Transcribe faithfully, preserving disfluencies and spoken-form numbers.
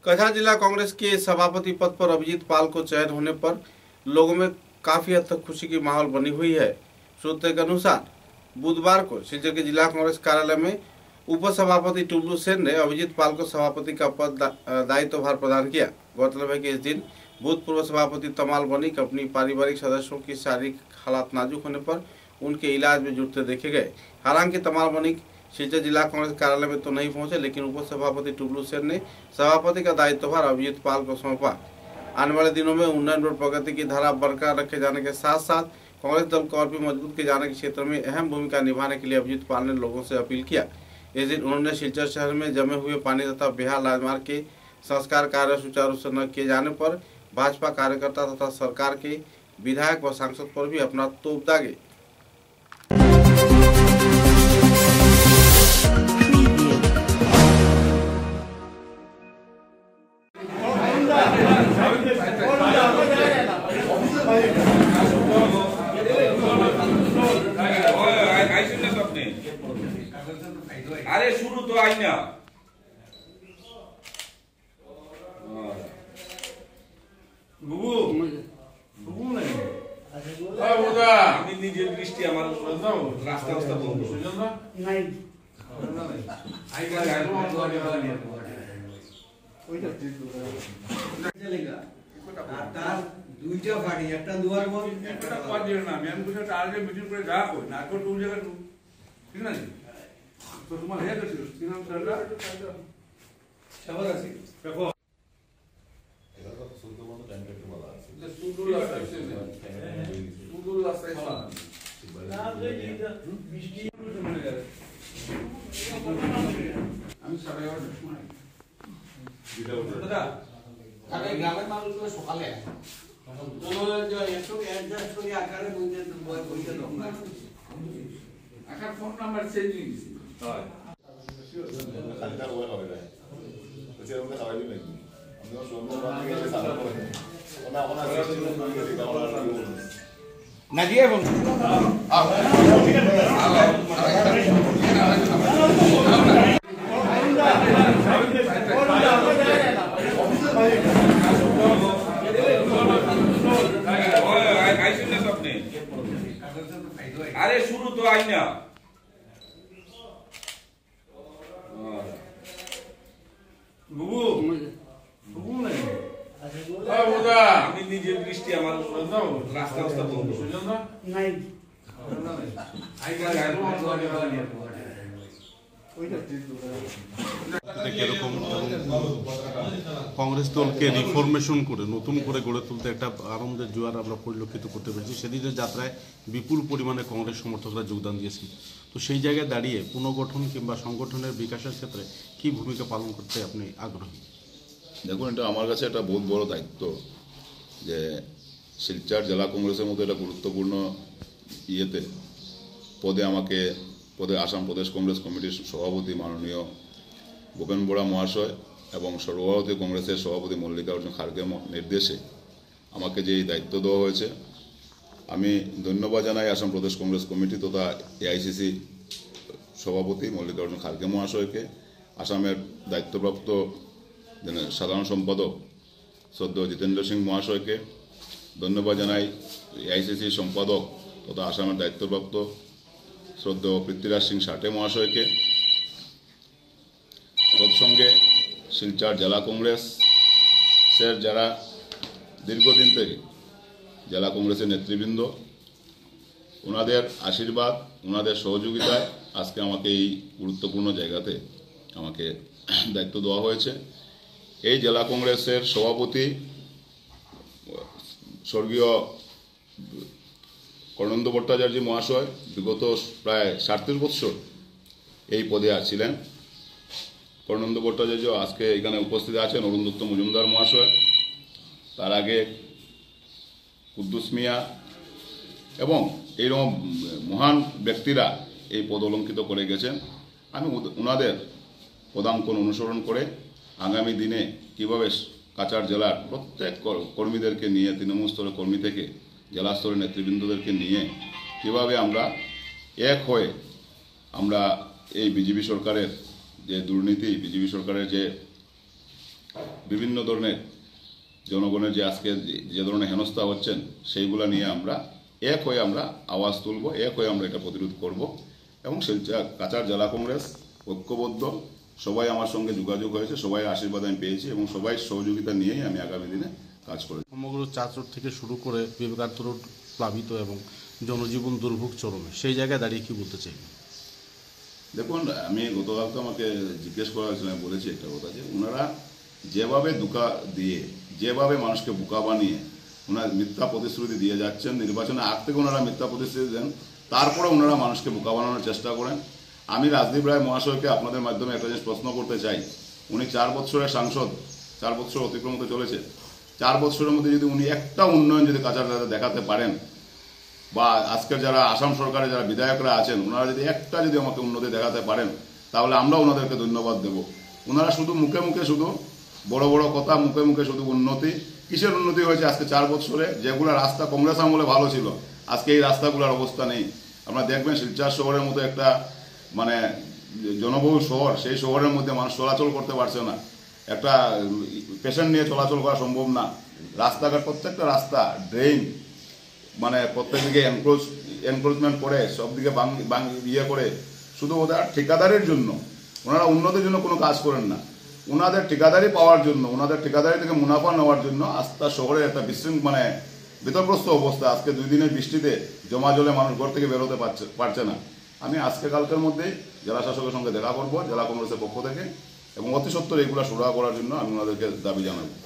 कछार जिला कांग्रेस के सभापति पद पर अभिजीत पाल को चयन होने पर लोगों में काफी हद तक खुशी की माहौल बनी हुई है। सूत्रों के अनुसार बुधवार को सिलचर के जिला कांग्रेस कार्यालय में उप सभापति टुल्लू सेन ने अभिजीत पाल को सभापति का पद दायित्वभार प्रदान किया। गौरतलब है कि इस दिन भूतपूर्व सभापति तमाल बनीक अपनी पारिवारिक सदस्यों की शारीरिक हालात नाजुक होने पर उनके इलाज में जुटते देखे गए। हालांकि तमाल बनीक सिलचर जिला कांग्रेस कार्यालय में तो नहीं पहुंचे, लेकिन उप सभापति टुल्लू सेन ने सभापति का दायित्वभार अभिजीत पाल को सौंपा। आने वाले दिनों में उन्नयन और प्रगति की धारा बरकरार रखे जाने के साथ साथ कांग्रेस दल को और भी मजबूत किए जाने के क्षेत्र में अहम भूमिका निभाने के लिए अभिजीत पाल ने लोगों से अपील किया। इस दिन उन्होंने सिलचर शहर में जमे हुए पानी तथा बिहार राजमार्ग के संस्कार कार्य सुचारू रूप से न किए जाने पर भाजपा कार्यकर्ता तथा सरकार के विधायक व सांसद पर भी अपना तोप दागे। अरे शुरू तो आई ना बुबू बुबू नहीं हां बुदा আমি নিজের দৃষ্টি আমার রাস্তা রাস্তা বন্ধ সুজন না নাই আই গা গায় ওইটা ঠিক চলেগা আর তার দুইটা বাড়ি একটা দুয়ার বল একটা পাঁচ জন না ম্যাম কিছু টার্গেট মিটিং করে যা কই না তো টুল জায়গা ঠিক না তো তোমার হয়ে গেছিল কি নাম স্যাররা সবার আছে দেখো এটা তো সুন্দর মতো টাইম কেটে বলা আছে যে সুন্দর আছে সুন্দর আছে না যে এইটা বৃষ্টি আমি সাড়ে এগারোটার সময় দিদা উঠে দাদা আরে গ্রামের মানুষগুলো সকালে তোমরা যে একশো অ্যাডজাস্ট করে আকারে বইতে বইতে দাও না আকার ফোন নাম্বার চেঞ্জ হয়ে গেছে হয় খালিটা ওই হবে না তো সেরকম খাওয়াই দিবেন আমি সুন্দর বানিয়ে গেলে সারা করে ওনা ওনা সিস্টেম করে দিই আমরা না দিয়ে বল अरे शुरू तो आई ना बुबू बुबू नहीं हां बुदा আমি নিজের দৃষ্টি আমার রাস্তা রাস্তা বন্ধ সুজন না নাই আই গা গায় ওইটা ঠিক এরকম কংগ্রেস দলকে রিফরমেশন করে নতুন করে গড়ে তুলতে একটা আনন্দের জোয়ার আমরা পরিলক্ষিত করতে পেরেছি। সেদিনের যাত্রায় বিপুল পরিমাণে কংগ্রেস সমর্থকরা যোগদান দিয়েছেন। তো সেই জায়গায় দাঁড়িয়ে পুনর্গঠন কিংবা সংগঠনের বিকাশের ক্ষেত্রে কি ভূমিকা পালন করতে আপনি আগ্রহী? দেখুন, এটা আমার কাছে একটা বহুত বড় দায়িত্ব যে শিলচর জেলা কংগ্রেসের মতো একটা গুরুত্বপূর্ণ ইয়েতে পদে আমাকে পদে আসাম প্রদেশ কংগ্রেস কমিটির সভাপতি মাননীয় ভূপেন বড়া মহাশয় এবং সর্বভারতীয় কংগ্রেসের সভাপতি মল্লিকার্জুন খাড়গের নির্দেশে আমাকে যে দায়িত্ব দেওয়া হয়েছে, আমি ধন্যবাদ জানাই আসাম প্রদেশ কংগ্রেস কমিটি তথা এআইসিসি সভাপতি মল্লিকার্জুন খাড়গে মহাশয়কে, আসামের দায়িত্বপ্রাপ্ত সাধারণ সম্পাদক শ্রদ্ধেয় জিতেন্দ্র সিং মহাশয়কে ধন্যবাদ জানাই, এআইসিসি সম্পাদক তথা আসামের দায়িত্বপ্রাপ্ত শ্রদ্ধেয় পৃথ্বীরাজ সিং সাটে মহাশয়কে, তৎসঙ্গে শিলচর জেলা কংগ্রেসের যারা দীর্ঘদিন থেকে জেলা কংগ্রেসের নেতৃবৃন্দ, ওনাদের আশীর্বাদ ওনাদের সহযোগিতায় আজকে আমাকে এই গুরুত্বপূর্ণ জায়গাতে আমাকে দায়িত্ব দেওয়া হয়েছে। এই জেলা কংগ্রেসের সভাপতি স্বর্গীয় কর্ণেন্দু ভট্টাচার্য মহাশয় বিগত প্রায় সাতত্রিশ বৎসর এই পদে ছিলেন। কর্ণেন্দু ভট্টাচার্য আজকে এখানে উপস্থিত আছেন, অরুণ দত্ত মজুমদার মহাশয়, তার আগে কুদ্দুস মিয়া এবং এইরকম মহান ব্যক্তিরা এই পদ অলঙ্কিত করে গেছেন। আমি ওনাদের পদাঙ্কন অনুসরণ করে আগামী দিনে কীভাবে কাছাড় জেলার প্রত্যেক কর্মীদেরকে নিয়ে, তৃণমূল স্তরের কর্মী থেকে জেলা স্তরের নেতৃবৃন্দদেরকে নিয়ে কীভাবে আমরা এক হয়ে আমরা এই বিজেপি সরকারের যে দুর্নীতি, বিজেপি সরকারের যে বিভিন্ন ধরনের জনগণের যে আজকে যে ধরনের হেনস্থা হচ্ছেন সেইগুলা নিয়ে আমরা এক হয়ে আমরা আওয়াজ তুলব, এক হয়ে আমরা এটা প্রতিরোধ করব। এবং শিলচর কাছাড় জেলা কংগ্রেস ঐক্যবদ্ধ, সবাই আমার সঙ্গে যোগাযোগ হয়েছে, সবাই আশীর্বাদ আমি পেয়েছি এবং সবাই সহযোগিতা নিয়েই আমি আগামী দিনে কাজ করব। সমগ্র চাঁচ রোড থেকে শুরু করে বিবেকানন্দ রোড প্লাবিত এবং জনজীবন দুর্ভোগ চরমে, সেই জায়গায় দাঁড়িয়ে কি বলতে চাই? দেখুন, আমি গতকাল তো আমাকে জিজ্ঞেস করা হয়েছিল, আমি বলেছি একটা কথা যে ওনারা যেভাবে ধোঁকা দিয়ে, যেভাবে মানুষকে বোকা বানিয়ে ওনারা মিথ্যা প্রতিশ্রুতি দিয়ে যাচ্ছেন, নির্বাচনে আগ থেকে ওনারা মিথ্যা প্রতিশ্রুতি দেন, তারপরে ওনারা মানুষকে বোকা বানানোর চেষ্টা করেন। আমি রাজদীপ রায় মহাশয়কে আপনাদের মাধ্যমে একটা জিনিস প্রশ্ন করতে চাই। উনি চার বছরের সাংসদ, চার বছর অতিক্রম হতে চলেছে, চার বছরের মধ্যে যদি উনি একটা উন্নয়ন যদি কাছাড় দেখাতে পারেন, বা আজকের যারা আসাম সরকারের যারা বিধায়করা আছেন ওনারা যদি একটা যদি আমাকে উন্নতি দেখাতে পারেন, তাহলে আমরা ওনাদেরকে ধন্যবাদ দেব। ওনারা শুধু মুখে মুখে শুধু বড় বড় কথা, মুখে মুখে শুধু উন্নতি, কিসের উন্নতি হয়েছে আজকে চার বছরে? যেগুলো রাস্তা কংগ্রেস আমলে ভালো ছিল, আজকে এই রাস্তাগুলোর অবস্থা নেই। আপনারা দেখবেন শিলচর শহরের মতো একটা মানে জনবহুল শহর, সেই শহরের মধ্যে মানুষ চলাচল করতে পারছে না, একটা পেশেন্ট নিয়ে চলাচল করা সম্ভব না। রাস্তাঘাট, প্রত্যেকটা রাস্তা, ড্রেন, মানে প্রত্যেক দিকে এনক্রোচ এনক্রোচমেন্ট করে, সব দিকে বাং ইয়ে করে, শুধু ওদের ঠিকাদারের জন্য, ওনারা উন্নতির জন্য কোনো কাজ করেন না। ওনাদের ঠিকাদারি পাওয়ার জন্য, ওনাদের ঠিকাদারি থেকে মুনাফা নেওয়ার জন্য আস্থা শহরে একটা বিশৃঙ্খ মানে বিতর্কস্ত অবস্থা। আজকে দুই দিনের বৃষ্টিতে জমা জলে মানুষ ঘর থেকে বেরোতে পারছে পারছে না। আমি আজকে কালকের মধ্যেই জেলা শাসকের সঙ্গে দেখা করবো জেলা কংগ্রেসের পক্ষ থেকে, এবং অতি সত্বর এইগুলো সুরাহা করার জন্য আমি ওনাদেরকে দাবি জানাবো।